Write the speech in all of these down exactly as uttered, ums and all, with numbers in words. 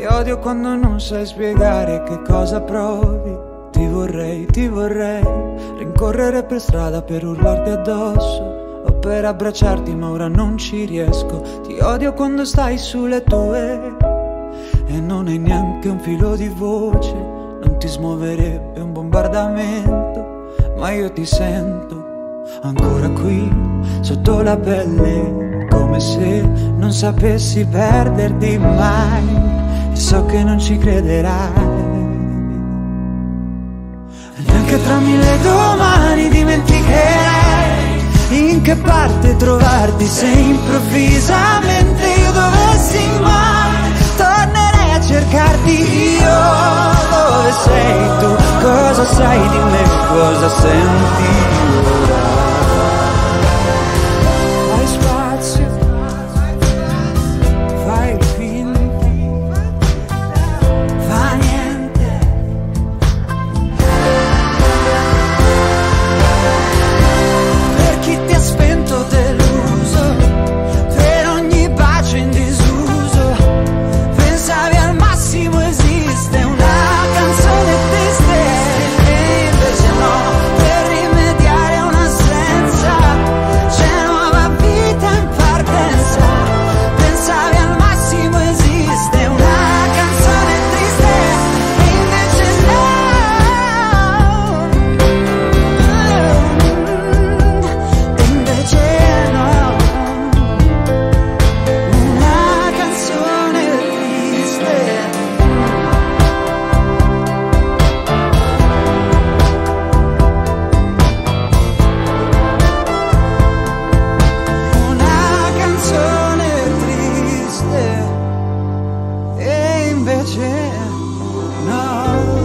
Ti odio quando non sai spiegare che cosa provi. Ti vorrei, ti vorrei rincorrere per strada per urlarti addosso o per abbracciarti, ma ora non ci riesco. Ti odio quando stai sulle tue e non hai neanche un filo di voce. Non ti smuoverebbe un bombardamento, ma io ti sento ancora qui sotto la pelle, come se non sapessi perderti mai. E so che non ci crederai, neanche tra mille domani dimenticherai in che parte trovarti se improvvisamente io dovessi mai tornerei a cercarti. Io dove sei tu? Cosa sai di me? Cosa senti ora? Fai spazio, fai il finto, fa niente. Per chi ti ha spento, deluso, per ogni bacio in disuso, pensavi al massimo esiste una canzone triste, e invece no, per rimediare a un'assenza c'è nuova vita in partenza. Pensavi al massimo esiste una canzone triste, e invece no, e invece no, una canzone triste. Una canzone triste, e invece no.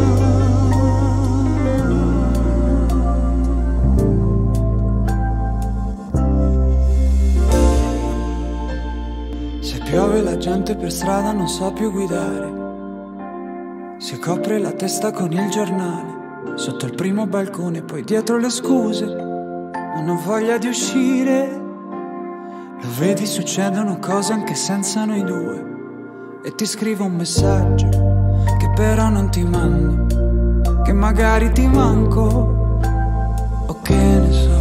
Se piove la gente per strada non sa più guidare, si copre la testa con il giornale sotto il primo balcone, poi dietro le scuse, non ho voglia di uscire. Lo vedi, succedono cose anche senza noi due, e ti scrivo un messaggio che però non ti mando, che magari ti manco, o che ne so.